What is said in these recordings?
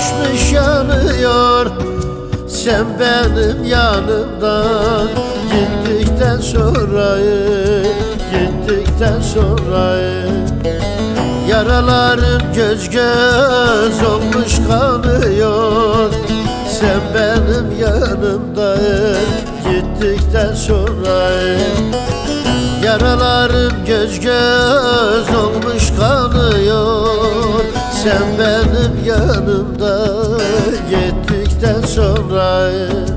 düşmüş yanıyor. Sen benim yanımdan gittikten sonra, gittikten sonra yaralarım göz göz olmuş kanıyor. Sen benim yanımda gittikten sonra yaralarım göz göz olmuş kanıyor. Sen benim yanımda gittikten sonra.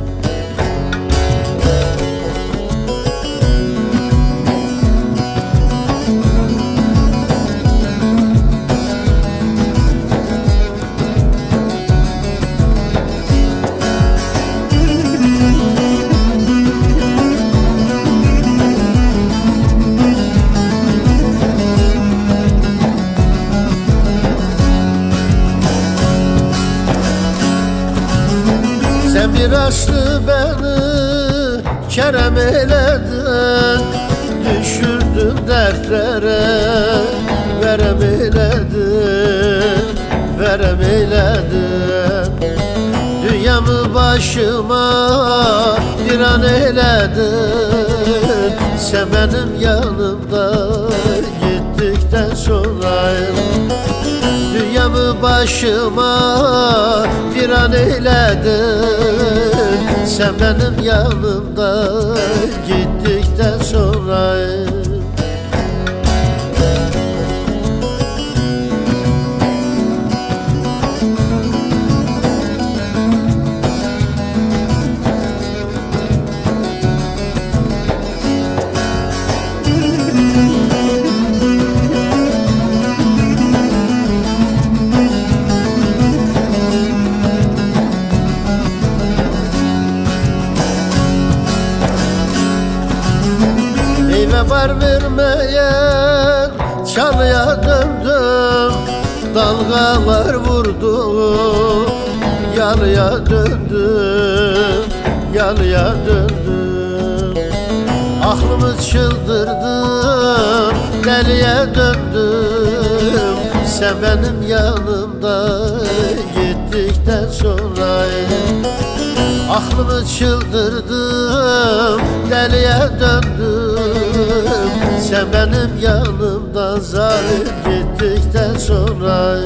Sen bir açtı beni, kerem eyledin, düşürdün dertlere, verem eyledin, verem eyledin. Dünyamı başıma bir an eyledin. Sen benim yanımda gittikten sonra dünyamı başıma bir an eyledin. Sen benim yanımda gittikten sonra. Meyve var vermeyen çalıya döndüm. Dalgalar vurdu, yalıya döndüm, yalıya döndüm. Aklımı çıldırdım, deliye döndüm. Sen benim yanımda gittikten sonra aklımı çıldırdım, deliye döndüm. Sen benim yanımdan zalim gittikten sonra.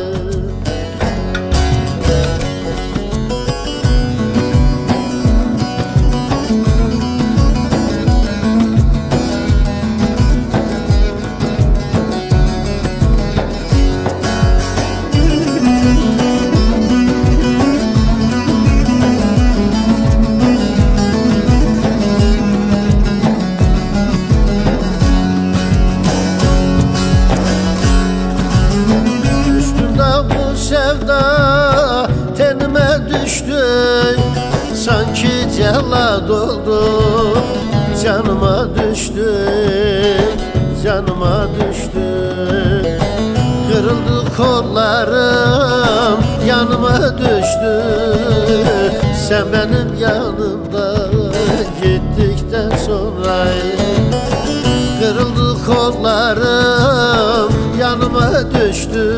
Sevda tenime düştü, sanki cellat oldu, canıma düştü, canıma düştü. Kırıldı kollarım, yanıma düştü. Sen benim yanımda gittikten sonra kırıldı kollarım, yanıma düştü.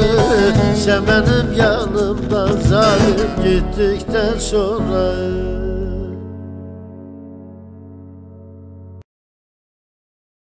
Sen benim yanımdan zalim gittikten sonra.